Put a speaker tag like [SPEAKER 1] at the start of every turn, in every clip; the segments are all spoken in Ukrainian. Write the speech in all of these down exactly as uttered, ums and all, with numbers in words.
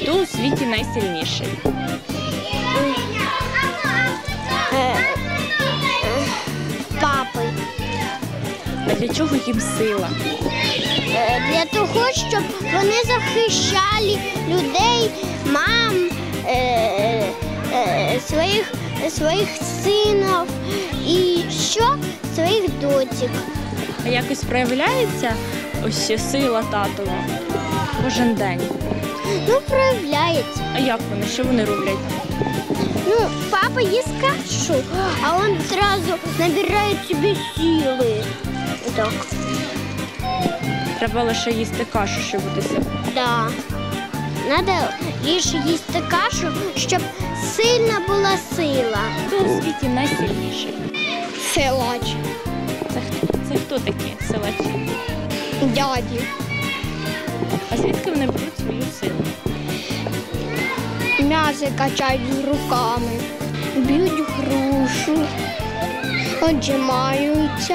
[SPEAKER 1] Хто у світі найсильніший?
[SPEAKER 2] Папи.
[SPEAKER 1] А для чого їм сила?
[SPEAKER 2] Для того, щоб вони захищали людей, мам, е, е, своїх, своїх синів і що? Своїх дочок.
[SPEAKER 1] А якось проявляється ось сила татова кожен день?
[SPEAKER 2] Ну, проявляється.
[SPEAKER 1] А як вони? Що вони роблять?
[SPEAKER 2] Ну, папа їсть кашу, а він одразу набирає собі сили. Так.
[SPEAKER 1] Треба лише їсти кашу, щоб бути сильним.
[SPEAKER 2] Да. Надо лише їсти кашу, щоб сильна була сила.
[SPEAKER 1] Хто у світі найсильніший?
[SPEAKER 2] Силач.
[SPEAKER 1] Це хто? Це хто такі силачі?
[SPEAKER 2] Дяді.
[SPEAKER 1] А звідки вони беруть свою силу?
[SPEAKER 2] М'ясо качають руками, б'ють грушу, отжимаються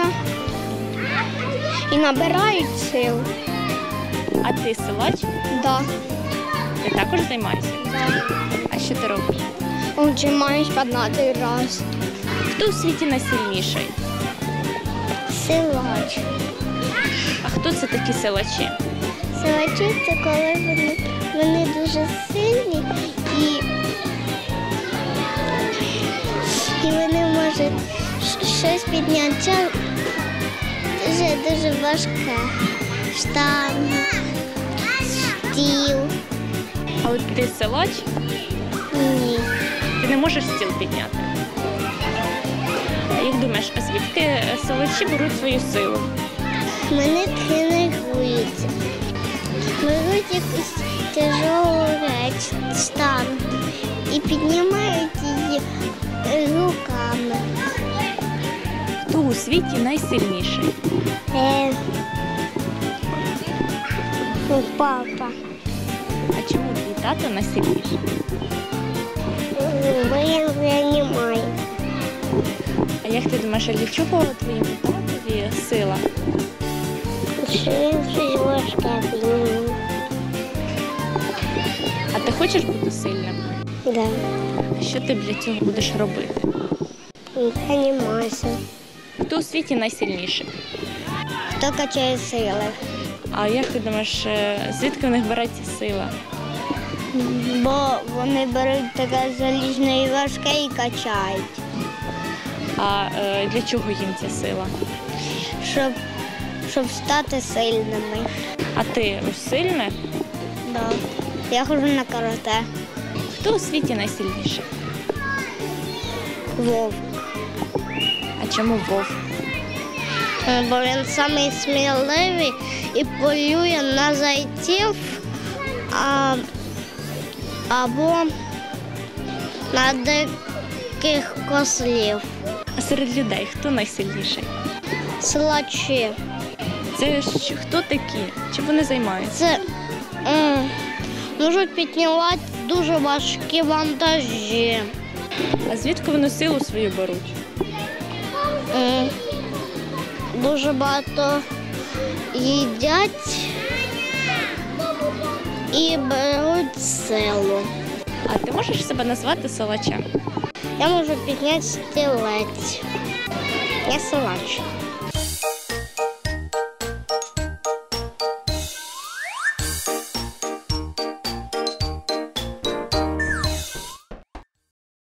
[SPEAKER 2] і набирають сил.
[SPEAKER 1] А ти силач?
[SPEAKER 2] Да.
[SPEAKER 1] Ти також займаєшся?
[SPEAKER 2] Да.
[SPEAKER 1] А що ти робиш?
[SPEAKER 2] Отжимаюсь п'ятнадцять раз.
[SPEAKER 1] Хто у світі найсильніший?
[SPEAKER 2] Силач.
[SPEAKER 1] А хто це такі силачі?
[SPEAKER 2] Силачі – це коли вони, вони дуже сильні і, і вони можуть щось підняти дуже-дуже важке. Штанги, стіл.
[SPEAKER 1] А от ти силач?
[SPEAKER 2] Ні.
[SPEAKER 1] Ти не можеш стіл підняти. А як думаєш, а звідки силачі беруть свою силу?
[SPEAKER 2] Мене тренуються. Беруть якусь тяжелу реч, штангу і піднімають її руками.
[SPEAKER 1] Хто у світі найсильніший?
[SPEAKER 2] Е, папа.
[SPEAKER 1] А чому твій тато найсильніший?
[SPEAKER 2] Бо я реанімаю.
[SPEAKER 1] А як ти думаєш, а для чого твоєму татові сила?
[SPEAKER 2] Що він щось важке піднімає.
[SPEAKER 1] А ти хочеш бути сильним?
[SPEAKER 2] Да.
[SPEAKER 1] А що ти для цього будеш робити?
[SPEAKER 2] Реанімація.
[SPEAKER 1] Хто у світі найсильніший?
[SPEAKER 2] Хто качає сили?
[SPEAKER 1] А як ти думаєш, звідки в них береться сила?
[SPEAKER 2] Бо вони беруть таке залізне і важке і качають.
[SPEAKER 1] А е, для чого їм ця сила?
[SPEAKER 2] Щоб, щоб стати сильними.
[SPEAKER 1] А ти ось сильна?
[SPEAKER 2] Да. Я ходжу на карате.
[SPEAKER 1] Хто у світі найсильніший?
[SPEAKER 2] Вовк.
[SPEAKER 1] А чому вовк?
[SPEAKER 2] Бо він самий сміливий і полює на зайців а, або на диких кослів.
[SPEAKER 1] А серед людей хто найсильніший?
[SPEAKER 2] Силачі.
[SPEAKER 1] Це ж хто такі? Чим вони займаються?
[SPEAKER 2] Це м, можуть піднімати дуже важкі вантажі.
[SPEAKER 1] А звідки вони силу свою беруть?
[SPEAKER 2] М, Дуже багато їдять і беруть силу.
[SPEAKER 1] А ти можеш себе назвати силачем?
[SPEAKER 2] Я можу підняти стілець. Я силач.